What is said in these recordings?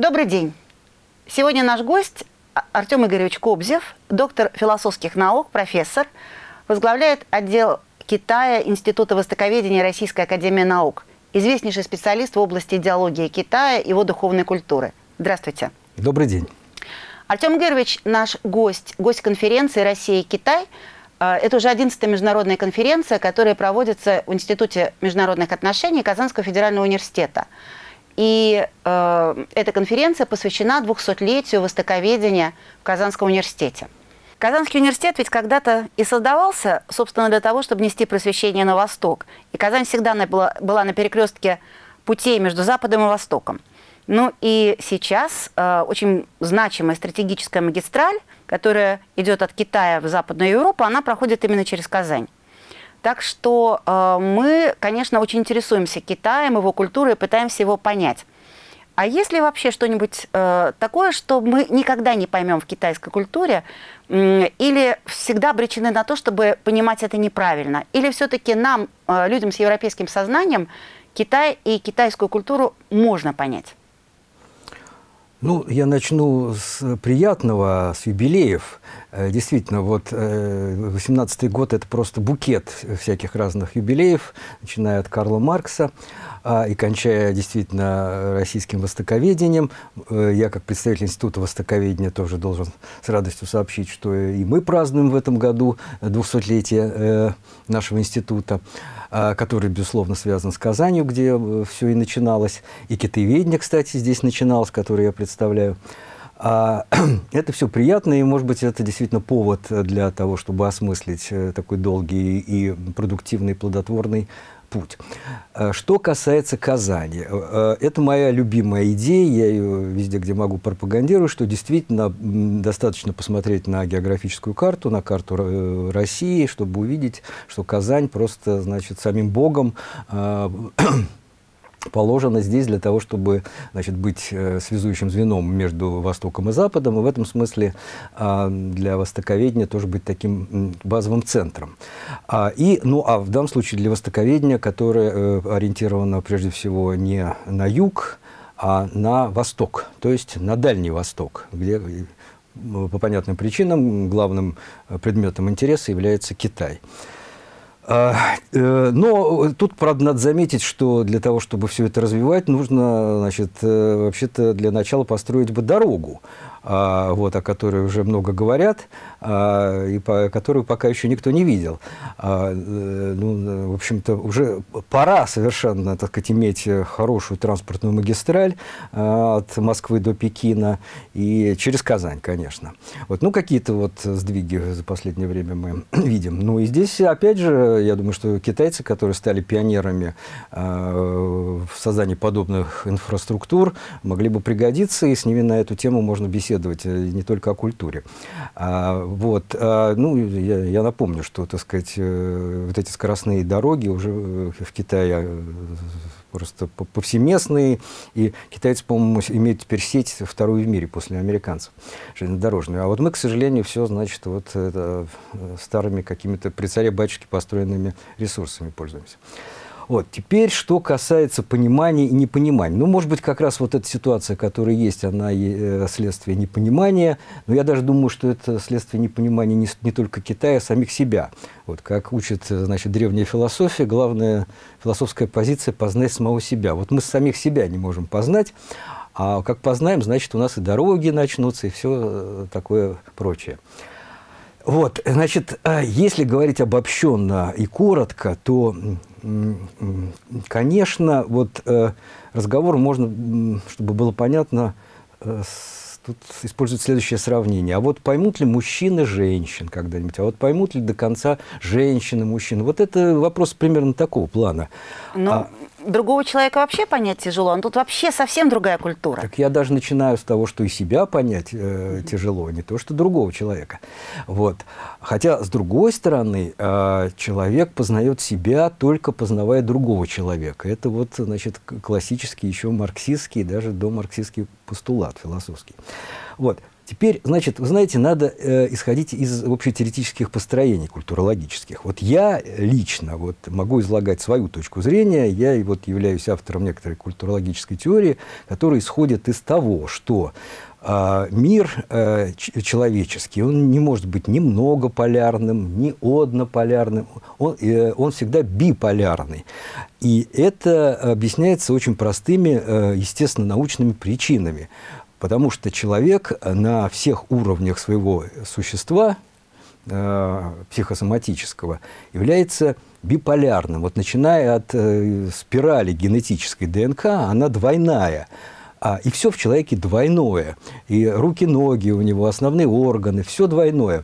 Добрый день. Сегодня наш гость Артем Игоревич Кобзев, доктор философских наук, профессор, возглавляет отдел Китая Института востоковедения Российской академии наук, известнейший специалист в области идеологии Китая и его духовной культуры. Здравствуйте. Добрый день. Артем Игоревич наш гость конференции «Россия и Китай». Это уже 11-я международная конференция, которая проводится в Институте международных отношений Казанского федерального университета. И эта конференция посвящена 200-летию востоковедения в Казанском университете. Казанский университет ведь когда-то и создавался, собственно, для того, чтобы нести просвещение на восток. И Казань всегда была на перекрестке путей между Западом и Востоком. Ну и сейчас очень значимая стратегическая магистраль, которая идет от Китая в Западную Европу, она проходит именно через Казань. Так что мы, конечно, очень интересуемся Китаем, его культурой, и пытаемся его понять. А есть ли вообще что-нибудь такое, что мы никогда не поймем в китайской культуре, или всегда обречены на то, чтобы понимать это неправильно? Или все-таки нам, людям с европейским сознанием, Китай и китайскую культуру можно понять? Ну, я начну с приятного, с юбилеев. Действительно, вот 18-й год – это просто букет всяких разных юбилеев, начиная от Карла Маркса и кончая действительно российским востоковедением. Я, как представитель Института востоковедения, тоже должен с радостью сообщить, что и мы празднуем в этом году 200-летие нашего института, который, безусловно, связан с Казанью, где все и начиналось. И китаеведение, кстати, здесь начиналось, которое я представляю. Это все приятно, и, может быть, это действительно повод для того, чтобы осмыслить такой долгий и продуктивный, плодотворный путь. Что касается Казани, это моя любимая идея, я ее везде, где могу, пропагандирую, что действительно достаточно посмотреть на географическую карту, на карту России, чтобы увидеть, что Казань просто, значит, самим Богом положено здесь для того, чтобы, значит, быть связующим звеном между Востоком и Западом, и в этом смысле для востоковедения тоже быть таким базовым центром. Ну а в данном случае для востоковедения, которое ориентировано прежде всего не на юг, а на восток, то есть на Дальний Восток, где по понятным причинам главным предметом интереса является Китай. Но тут, правда, надо заметить, что для того, чтобы все это развивать, нужно, значит, вообще-то для начала построить бы дорогу, вот, о которой уже много говорят, и которую пока еще никто не видел. Ну, в общем-то, уже пора совершенно, так сказать, иметь хорошую транспортную магистраль от Москвы до Пекина и через Казань, конечно. Вот, ну, какие-то вот сдвиги за последнее время мы видим. Ну, и здесь, опять же, я думаю, что китайцы, которые стали пионерами в создании подобных инфраструктур, могли бы пригодиться, и с ними на эту тему можно беседовать, не только о культуре. Вот. Ну, я напомню, что, так сказать, вот эти скоростные дороги уже в Китае просто повсеместные, и китайцы, по-моему, имеют теперь сеть вторую в мире после американцев железнодорожную. А вот мы, к сожалению, все, значит, вот старыми какими-то при царе-батюшке построенными ресурсами пользуемся. Вот. Теперь, что касается понимания и непонимания. Ну, может быть, как раз вот эта ситуация, которая есть, она следствие непонимания. Но я даже думаю, что это следствие непонимания не только Китая, а самих себя. Вот, как учит, значит, древняя философия, главная философская позиция – познать самого себя. Вот мы самих себя не можем познать, а как познаем, значит, у нас и дороги начнутся, и все такое прочее. Вот, значит, если говорить обобщенно и коротко, то, конечно, вот разговор можно, чтобы было понятно, тут использовать следующее сравнение. А вот поймут ли мужчины женщин когда-нибудь? А вот поймут ли до конца женщины мужчин? Вот это вопрос примерно такого плана. Но другого человека вообще понять тяжело. Он тут вообще совсем другая культура. Так я даже начинаю с того, что и себя понять тяжело, не то что другого человека. Вот. Хотя, с другой стороны, человек познает себя, только познавая другого человека. Это вот, значит, классический, еще марксистский, даже домарксистский постулат философский. Вот. Теперь, значит, вы знаете, надо исходить из общетеоретических построений культурологических. Вот я лично вот, могу излагать свою точку зрения, я вот являюсь автором некоторой культурологической теории, которая исходит из того, что мир человеческий, он не может быть ни многополярным, ни однополярным, он всегда биполярный. И это объясняется очень простыми, естественно, научными причинами. Потому что человек на всех уровнях своего существа, психосоматического, является биполярным. Вот начиная от спирали генетической ДНК, она двойная. И все в человеке двойное. И руки, ноги у него, основные органы, все двойное.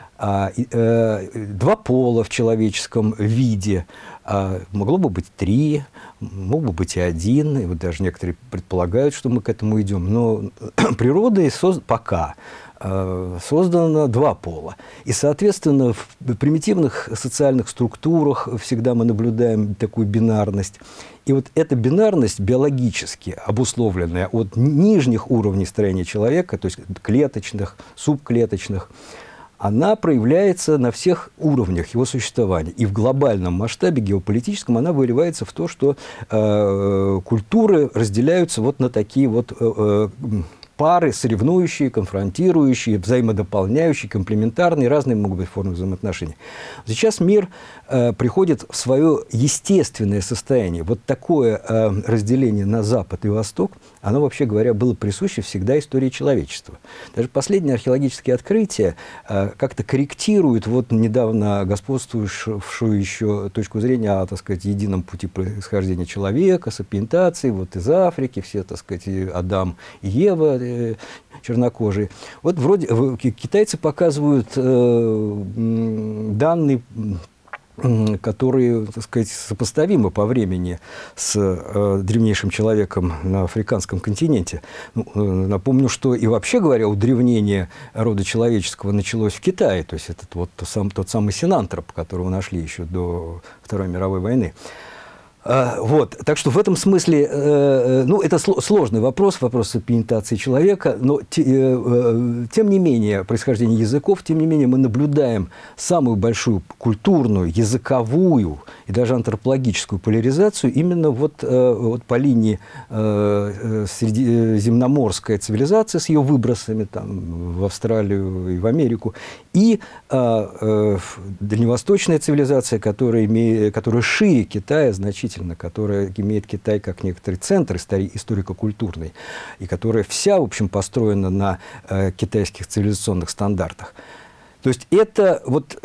Два пола в человеческом виде, могло бы быть 3, мог бы быть и 1, и вот даже некоторые предполагают, что мы к этому идем, но природой пока создано 2 пола. И, соответственно, в примитивных социальных структурах всегда мы наблюдаем такую бинарность. И вот эта бинарность биологически обусловленная от нижних уровней строения человека, то есть клеточных, субклеточных, она проявляется на всех уровнях его существования. И в глобальном масштабе геополитическом она выливается в то, что культуры разделяются вот на такие вот пары, соревнующие, конфронтирующие, взаимодополняющие, комплементарные, разные могут быть формы взаимоотношений. Сейчас мир приходит в свое естественное состояние. Вот такое разделение на Запад и Восток, оно, вообще говоря, было присуще всегда истории человечества. Даже последние археологические открытия как-то корректируют вот недавно господствующую еще точку зрения о, так сказать, едином пути происхождения человека, сапиентации, вот из Африки, все, так сказать, Адам и Ева, чернокожие. Вот вроде китайцы показывают данные, которые, так сказать, сопоставимы по времени с древнейшим человеком на африканском континенте. Напомню, что и вообще говоря, удревнение рода человеческого началось в Китае. То есть это вот тот самый синантроп, которого нашли еще до Второй мировой войны. Вот. Так что в этом смысле, ну, это сложный вопрос, вопрос сапиентации человека, но тем не менее, происхождение языков, тем не менее, мы наблюдаем самую большую культурную, языковую и даже антропологическую поляризацию именно вот по линии средиземноморская цивилизация с ее выбросами там, в Австралию и в Америку, и дальневосточная цивилизация, которая шире Китая значительно, которая имеет Китай как некоторый центр историко-культурный, и которая вся, в общем, построена на китайских цивилизационных стандартах. То есть это вот,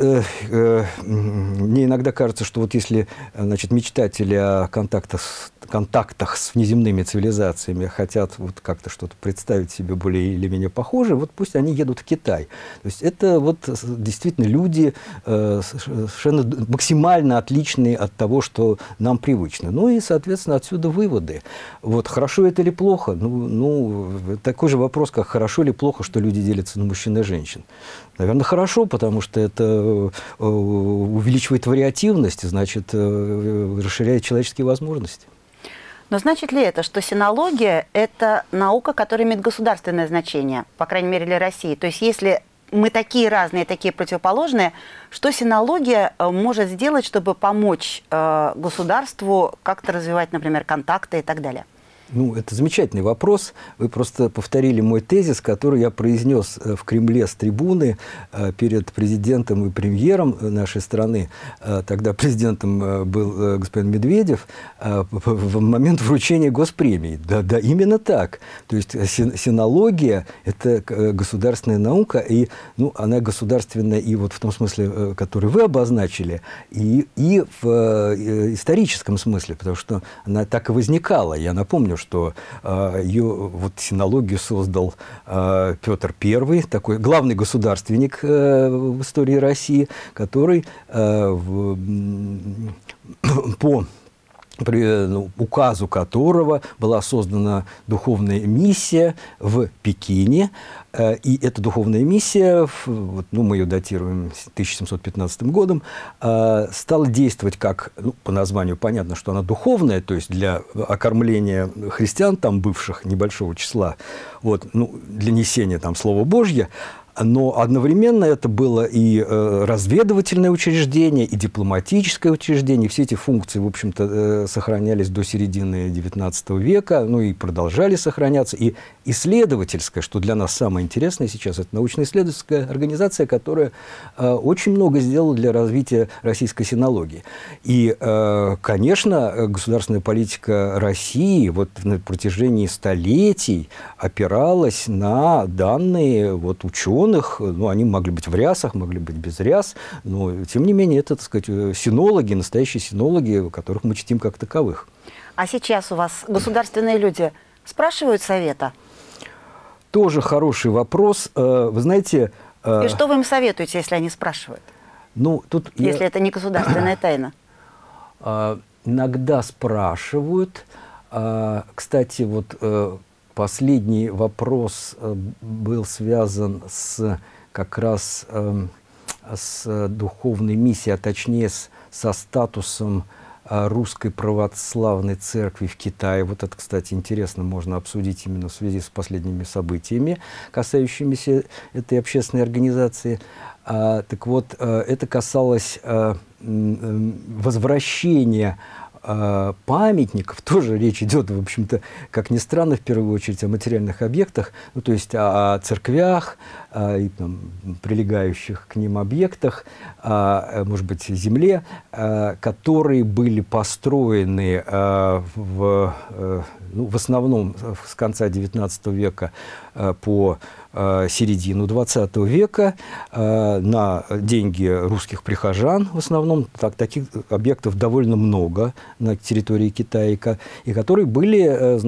мне иногда кажется, что вот если, значит, мечтатели о контактах с внеземными цивилизациями хотят вот как-то что-то представить себе более или менее похожее, вот пусть они едут в Китай. То есть это вот действительно люди совершенно максимально отличные от того, что нам привычно. Ну и, соответственно, отсюда выводы. Вот хорошо это или плохо? Ну, такой же вопрос, как хорошо или плохо, что люди делятся на мужчин и женщин. Наверное, хорошо, потому что это увеличивает вариативность, значит, расширяет человеческие возможности. Но значит ли это, что синология – это наука, которая имеет государственное значение, по крайней мере, для России? То есть если мы такие разные, такие противоположные, что синология может сделать, чтобы помочь государству как-то развивать, например, контакты и так далее? Ну, это замечательный вопрос. Вы просто повторили мой тезис, который я произнес в Кремле с трибуны перед президентом и премьером нашей страны. Тогда президентом был господин Медведев в момент вручения госпремии. Да, именно так. То есть синология – это государственная наука, и ну, она государственная и вот в том смысле, который вы обозначили, и в историческом смысле, потому что она так и возникала. Я напомню, что ее вот синологию создал Петр I, такой главный государственник в истории России, который по указу которого была создана духовная миссия в Пекине. И эта духовная миссия, мы ее датируем 1715 годом, стала действовать как, по названию понятно, что она духовная, то есть для окормления христиан, там бывших небольшого числа, для несения там Слова Божьего. Но одновременно это было и разведывательное учреждение, и дипломатическое учреждение. Все эти функции, в общем-то, сохранялись до середины XIX века, и продолжали сохраняться. И исследовательская, что для нас самое интересное сейчас, это научно-исследовательская организация, которая очень много сделала для развития российской синологии. И, конечно, государственная политика России на протяжении столетий опиралась на данные ученых. Они могли быть в рясах, могли быть без ряс, но, тем не менее, это, так сказать, синологи, настоящие синологи, которых мы чтим как таковых. А сейчас у вас государственные люди спрашивают совета? Тоже хороший вопрос. Вы знаете... И что вы им советуете, если они спрашивают? Если это не государственная тайна. Иногда спрашивают. Кстати, последний вопрос был связан как раз с духовной миссией, а точнее со статусом Русской Православной Церкви в Китае. Это, кстати, интересно, можно обсудить именно в связи с последними событиями, касающимися этой общественной организации. Это касалось возвращения памятников. Тоже речь идет, в общем-то, как ни странно, в первую очередь о материальных объектах, то есть о церквях, и прилегающих к ним объектах, может быть, земле, которые были построены в основном с конца XIX века по середину XX века на деньги русских прихожан, в основном. Таких объектов довольно много на территории Китая, и которые были,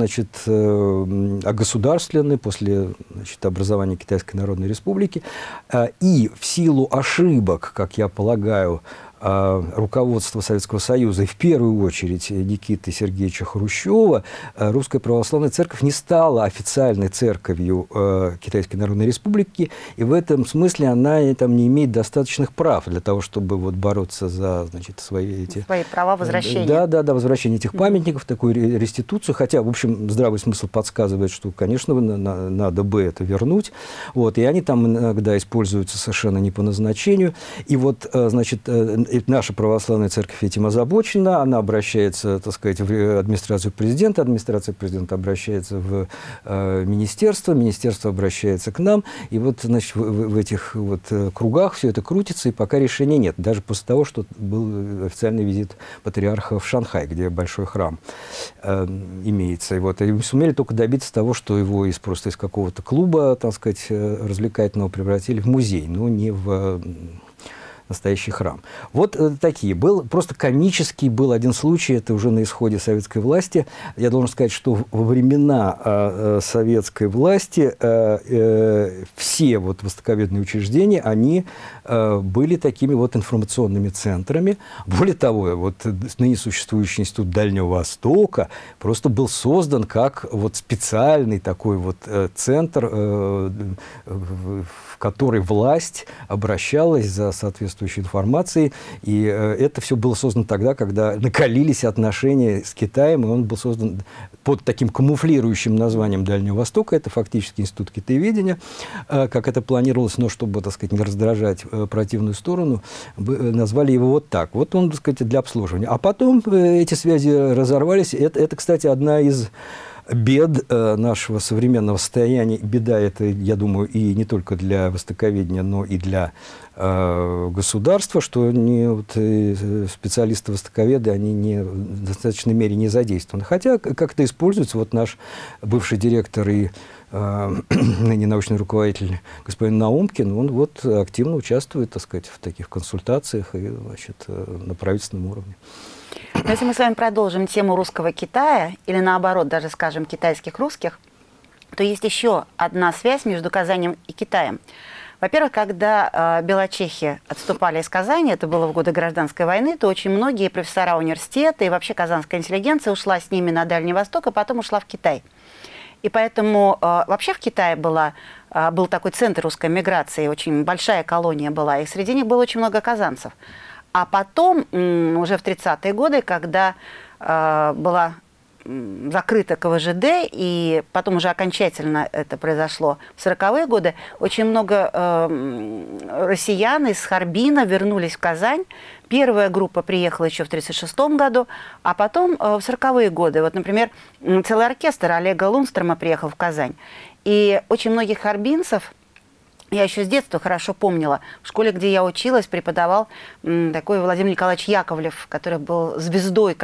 огосударствлены после, образования Китайской Народной Республики. И в силу ошибок, как я полагаю, руководства Советского Союза, и в первую очередь Никиты Сергеевича Хрущева, Русская Православная Церковь не стала официальной церковью Китайской Народной Республики, и в этом смысле она не имеет достаточных прав для того, чтобы бороться за свои права возвращения. Да, возвращение этих памятников, такую реституцию, хотя, в общем, здравый смысл подсказывает, что, конечно, надо бы это вернуть, и они там иногда используются совершенно не по назначению, и наша православная церковь этим озабочена, она обращается, в администрацию президента, администрация президента обращается в министерство, министерство обращается к нам, и в этих кругах все это крутится, и пока решения нет, даже после того, что был официальный визит патриарха в Шанхай, где большой храм имеется, и сумели только добиться того, что его просто из какого-то клуба, развлекательного превратили в музей, но не в настоящий храм. Такие. Просто комический был один случай, это уже на исходе советской власти. Я должен сказать, что во времена советской власти все востоковедные учреждения, они были такими информационными центрами. Более того, ныне существующий Институт Дальнего Востока просто был создан как специальный такой центр, в который власть обращалась за соответствующей информацией. И это все было создано тогда, когда накалились отношения с Китаем, и он был создан под таким камуфлирующим названием Дальнего Востока. Это фактически Институт китаеведения, как это планировалось, но чтобы, не раздражать противную сторону, назвали его так. Он, для обслуживания. А потом эти связи разорвались. Это, кстати, одна из бед нашего современного состояния. Беда это, я думаю, и не только для востоковедения, но и для государства, что специалисты-востоковеды, они в достаточной мере не задействованы. Хотя как-то используется. Наш бывший директор и ныне научный руководитель господин Наумкин, он активно участвует, в таких консультациях и, на правительственном уровне. Но если мы с вами продолжим тему русского Китая, или наоборот, даже скажем, китайских русских, то есть еще одна связь между Казанью и Китаем. Во-первых, когда белочехи отступали из Казани, это было в годы Гражданской войны, то очень многие профессора университета и вообще казанская интеллигенция ушла с ними на Дальний Восток, и потом ушла в Китай. И поэтому вообще в Китае был такой центр русской миграции, очень большая колония была, и среди них было очень много казанцев. А потом, уже в 30-е годы, когда была закрыта КВЖД, и потом уже окончательно это произошло в 40-е годы, очень много россиян из Харбина вернулись в Казань. Первая группа приехала еще в 1936 году, а потом в 40-е годы. Вот, например, целый оркестр Олега Лунстрома приехал в Казань. И очень многих харбинцев я еще с детства хорошо помнила. В школе, где я училась, преподавал такой Владимир Николаевич Яковлев, который был звездой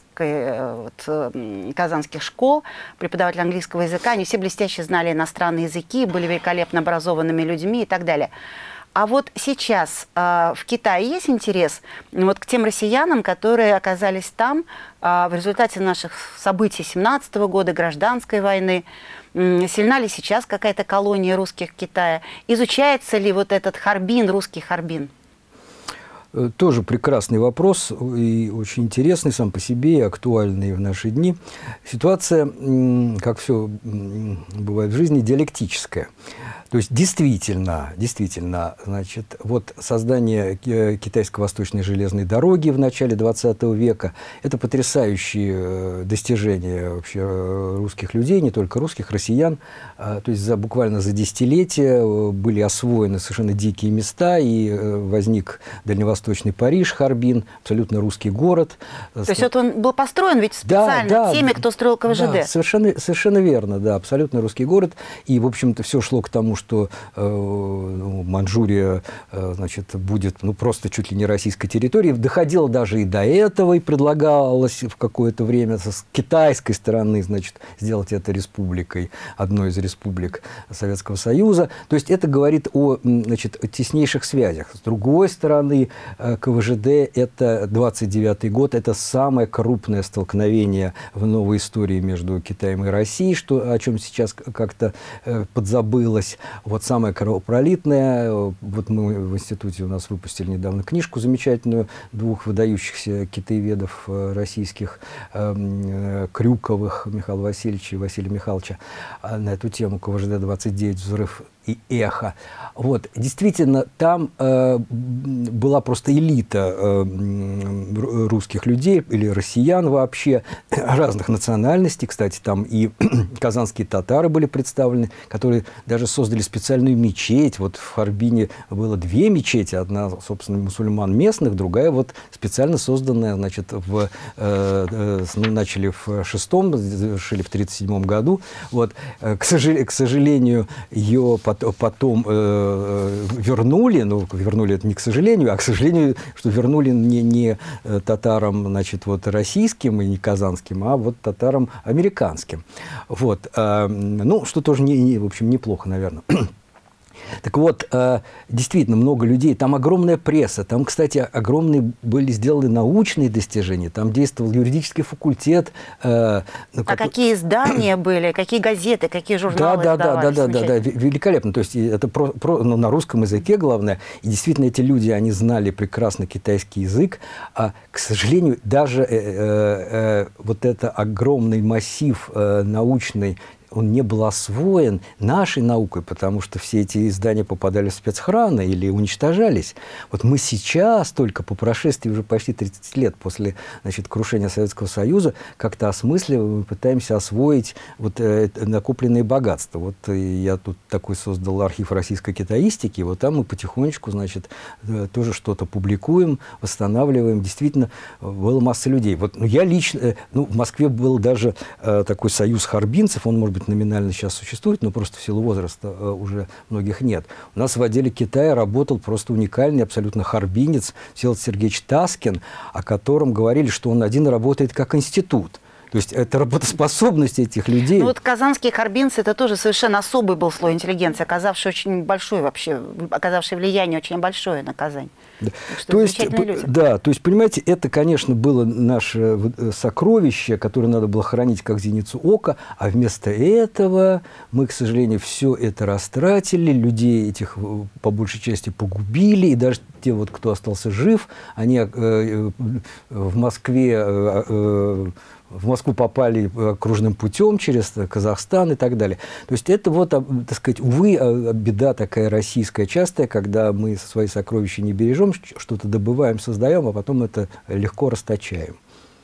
казанских школ, преподаватель английского языка. Они все блестяще знали иностранные языки, были великолепно образованными людьми и так далее. А вот сейчас в Китае есть интерес вот к тем россиянам, которые оказались там в результате наших событий 17 года, гражданской войны. Сильна ли сейчас какая-то колония русских в Китае? Изучается ли вот этот Харбин, русский Харбин? Тоже прекрасный вопрос и очень интересный сам по себе и актуальный в наши дни. Ситуация, как все бывает в жизни, диалектическая. То есть действительно, значит, вот создание китайско-восточной железной дороги в начале 20 века – это потрясающие достижения вообще русских людей, не только русских, россиян. То есть буквально за десятилетия были освоены совершенно дикие места, и возник дальневосточный Париж, Харбин, абсолютно русский город. То есть вот он был построен ведь специально теми, кто строил КВЖД? Да, совершенно верно, да, абсолютно русский город. И, в общем-то, все шло к тому, что Манчжурия, значит, будет просто чуть ли не российской территорией. Доходило даже и до этого, и предлагалось в какое-то время с китайской стороны, значит, сделать это республикой, одной из республик Советского Союза. То есть это говорит о, значит, теснейших связях. С другой стороны, КВЖД – это 29-й год, это самое крупное столкновение в новой истории между Китаем и Россией, о чем сейчас как-то подзабылось. Вот самое кровопролитное. Вот мы в институте у нас выпустили недавно книжку замечательную двух выдающихся китаеведов российских, Крюковых, Михаила Васильевича и Василия Михайловича, на эту тему КВЖД-29 «Взрыв и эхо». Вот, действительно, там была просто элита русских людей или россиян вообще, разных национальностей. Кстати, там и казанские татары были представлены, которые даже создали специальную мечеть. Вот в Харбине было две мечети. Одна, собственно, мусульман местных, другая вот специально созданная, значит, начали в 6-м, завершили в 1937 году. Вот, к сожалению, ее потом вернули, вернули это не к сожалению, а к сожалению, что вернули не татарам, значит, вот российским и не казанским, а вот татарам американским. Вот, что тоже, в общем, неплохо, наверное. Так вот, действительно, много людей, там огромная пресса, там, кстати, огромные были сделаны научные достижения, там действовал юридический факультет. Какие издания были, какие газеты, какие журналы издавались? Да, великолепно. То есть это на русском языке, главное, и действительно эти люди, они знали прекрасно китайский язык, а, к сожалению, даже вот это огромный массив научный, он не был освоен нашей наукой, потому что все эти издания попадали в спецхраны или уничтожались. Вот мы сейчас, только по прошествии уже почти 30 лет после, значит, крушения Советского Союза, как-то осмысливаем и пытаемся освоить вот накопленные богатства. Вот я тут такой создал архив российской китаистики, вот там мы потихонечку, значит, тоже что-то публикуем, восстанавливаем. Действительно, была масса людей. Вот, я лично, в Москве был даже такой союз харбинцев, он, может быть, номинально сейчас существует, но просто в силу возраста уже многих нет. У нас в отделе Китая работал просто уникальный абсолютно харбинец Всеволод Сергеевич Таскин, о котором говорили, что он один работает как институт. То есть это работоспособность этих людей. Ну вот казанские харбинцы – это тоже совершенно особый был слой интеллигенции, оказавший очень большое вообще, оказавший влияние очень большое на Казань. Да. То есть, да, то есть, понимаете, это, конечно, было наше сокровище, которое надо было хранить как зеницу ока, а вместо этого мы, к сожалению, все это растратили, людей этих по большей части погубили, и даже те, вот, кто остался жив, они в Москву попали окружным путем через Казахстан и так далее. То есть это вот, так сказать, увы, беда такая российская частая, когда мы свои сокровища не бережем, что-то добываем, создаем, а потом это легко расточаем.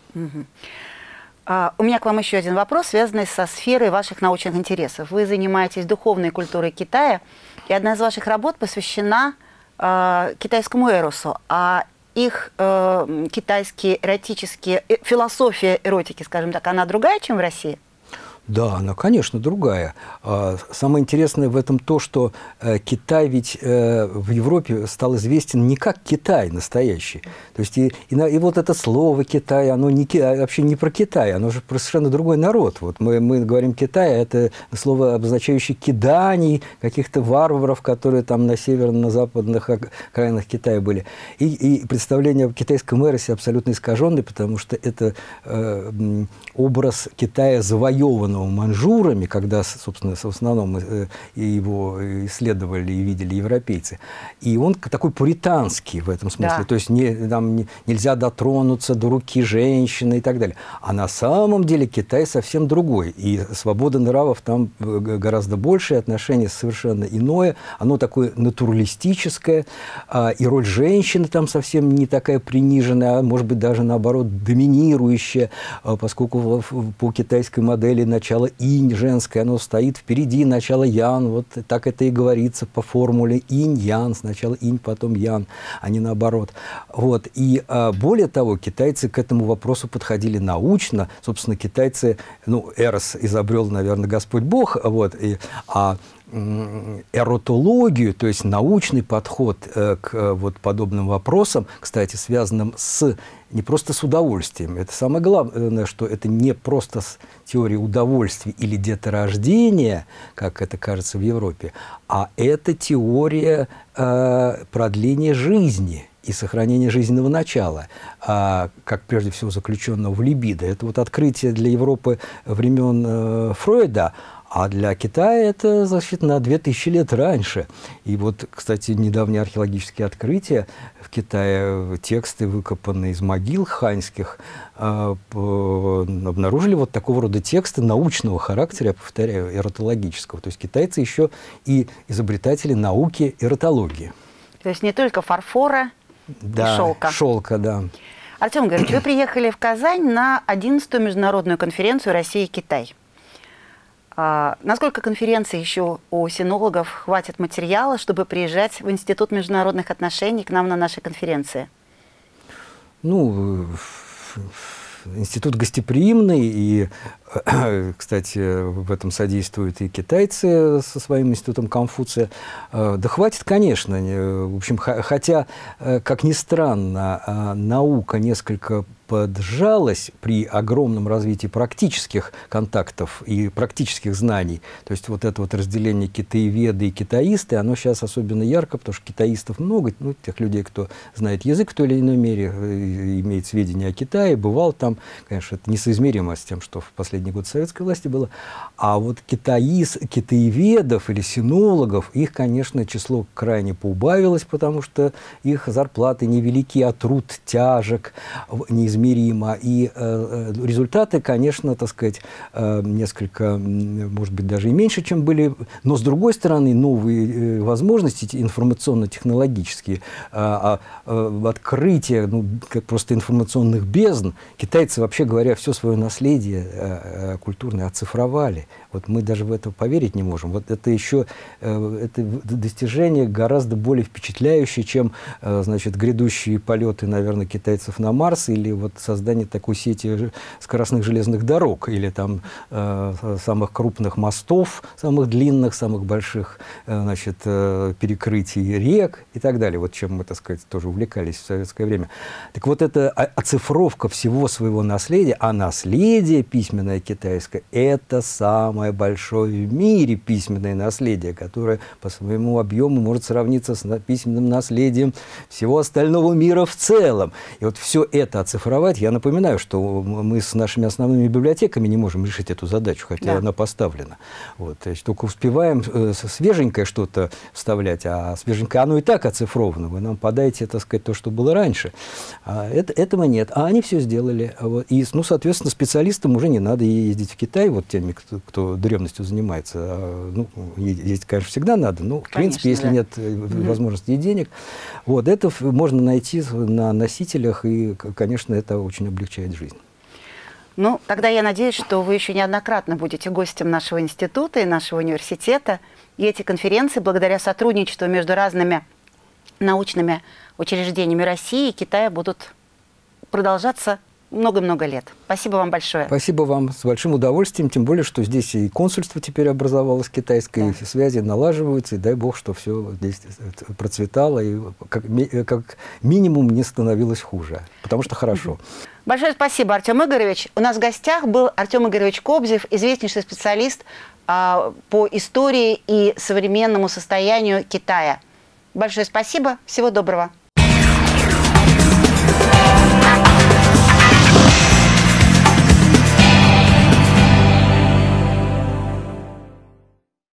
У меня к вам еще один вопрос, связанный со сферой ваших научных интересов. Вы занимаетесь духовной культурой Китая, и одна из ваших работ посвящена китайскому эросу, а их китайские эротические, философия эротики, скажем так, она другая, чем в России? Да, она, конечно, другая. Самое интересное в этом то, что Китай ведь в Европе стал известен не как Китай настоящий. То есть и вот это слово Китай, оно вообще не про Китай, оно же про совершенно другой народ. Вот мы говорим Китай, это слово, обозначающее киданий, каких-то варваров, которые там на северно-западных окраинах Китая были. И представление о китайском эросе абсолютно искаженное, потому что это образ Китая завоеванного маньчжурами, когда, собственно, в основном его исследовали и видели европейцы. И он такой пуританский в этом смысле. Да. То есть там нельзя дотронуться до руки женщины и так далее. А на самом деле Китай совсем другой. И свобода нравов там гораздо больше, отношение совершенно иное. Оно такое натуралистическое. И роль женщины там совсем не такая приниженная, а может быть даже наоборот доминирующая, поскольку по китайской модели начало инь женское, оно стоит впереди начала ян, вот так это и говорится по формуле инь-ян, сначала инь, потом ян, а не наоборот. Вот. И более того, китайцы к этому вопросу подходили научно, собственно, китайцы, эрос изобрел, наверное, Господь Бог, вот, эротологию, то есть научный подход к вот подобным вопросам, кстати, связанным не просто с удовольствием. Это самое главное, что это не просто теория удовольствия или деторождения, как это кажется в Европе, а это теория продления жизни и сохранения жизненного начала, как прежде всего заключенного в либидо. Это вот открытие для Европы времен Фройда, а для Китая это, значит, на 2000 лет раньше. И вот, кстати, недавние археологические открытия в Китае, тексты, выкопанные из могил ханьских, обнаружили вот такого рода тексты научного характера, я повторяю, эротологического. То есть китайцы еще и изобретатели науки эротологии. То есть не только фарфора и шелка. Шелка, да. Артем Георгиевич, вы приехали в Казань на 11-ю международную конференцию «Россия и Китай». Насколько конференции еще у синологов хватит материала, чтобы приезжать в Институт международных отношений к нам на наши конференции? Институт гостеприимный, и, кстати, в этом содействуют и китайцы со своим институтом Конфуция. Да хватит, конечно. В общем, хотя, как ни странно, наука несколько поджалась при огромном развитии практических контактов и практических знаний. То есть вот это вот разделение китаеведы и китаисты, оно сейчас особенно ярко, потому что китаистов много, тех людей, кто знает язык в той или иной мере, имеет сведения о Китае, бывал там, конечно, это несоизмеримо с тем, что в последние годы советской власти было. А вот китаеведов или синологов, их, конечно, число крайне поубавилось, потому что их зарплаты невелики, а труд тяжек, неизмеримо. И результаты, конечно, так сказать, несколько, может быть, даже и меньше, чем были. Но, с другой стороны, новые возможности информационно-технологические, открытие просто информационных бездн. Китайцы, вообще говоря, все свое наследие культурное оцифровали. Вот мы даже в это поверить не можем. Вот это еще это достижение гораздо более впечатляющее, чем, значит, грядущие полеты, наверное, китайцев на Марс или вот создание такой сети скоростных железных дорог или там самых крупных мостов, самых длинных, самых больших, значит, перекрытий рек и так далее. Вот чем мы, так сказать, тоже увлекались в советское время. Так вот, это оцифровка всего своего наследия, а наследие письменное китайское – это самое большое в мире письменное наследие, которое по своему объему может сравниться с письменным наследием всего остального мира в целом. И вот все это оцифровать, я напоминаю, что мы с нашими основными библиотеками не можем решить эту задачу, хотя она поставлена. Вот, только успеваем свеженькое что-то вставлять, а свеженькое оно и так оцифровано. Вы нам подайте, так сказать, то, что было раньше. А этого нет. А они все сделали. Вот. И, ну, соответственно, специалистам уже не надо ездить в Китай, вот теми, кто древностью занимается. Ну, ездить, конечно, всегда надо, но, в принципе, если нет возможности и денег, вот, это можно найти на носителях, и, конечно, это очень облегчает жизнь. Ну, тогда я надеюсь, что вы еще неоднократно будете гостем нашего института и нашего университета. И эти конференции, благодаря сотрудничеству между разными научными учреждениями России и Китая, будут продолжаться много-много лет. Спасибо вам большое. Спасибо вам, с большим удовольствием, тем более, что здесь и консульство теперь образовалось китайское, и связи налаживаются, и дай бог, что все здесь процветало, и как минимум не становилось хуже, потому что хорошо. Большое спасибо, Артем Игоревич. У нас в гостях был Артем Игоревич Кобзев, известнейший специалист по истории и современному состоянию Китая. Большое спасибо, всего доброго.